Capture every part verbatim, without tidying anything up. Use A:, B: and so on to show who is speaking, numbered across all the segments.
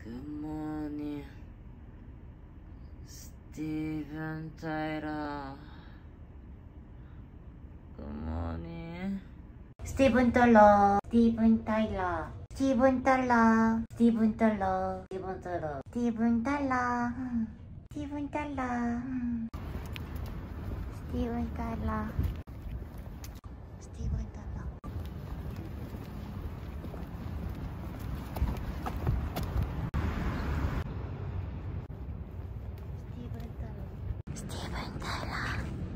A: Good morning, Steven Tyler. Good morning.
B: Steven Tyler, Steven Tyler, Steven Tyler, Steven Tyler, Steven Tyler, Steven Tyler, Steven Tyler, Steven Tyler, Steven Tyler. Steven Tyler.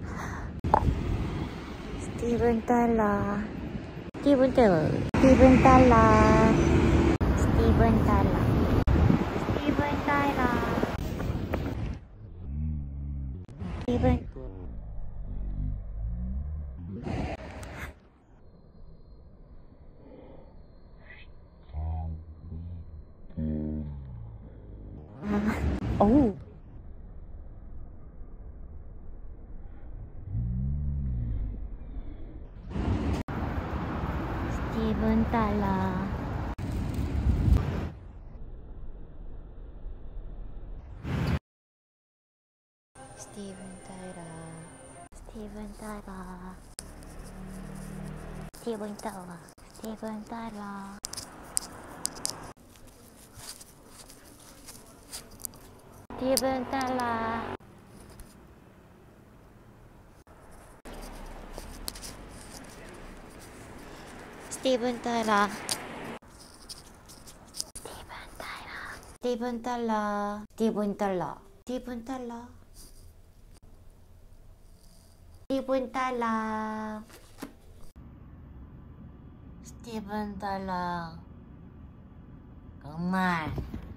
B: Steven Tyler. Steven Tyler. Steven Tyler. Steven Tyler. Steven Tyler. Steven. Oh. Steven Tyler. Steven Tyler. Steven Tyler. Steven Tyler. Steven Tyler. Steven Tyler. Steven Tyler. Steven Tyler. Steven Tyler. Steven Tyler. Steven Tyler. Steven Tyler. Come on.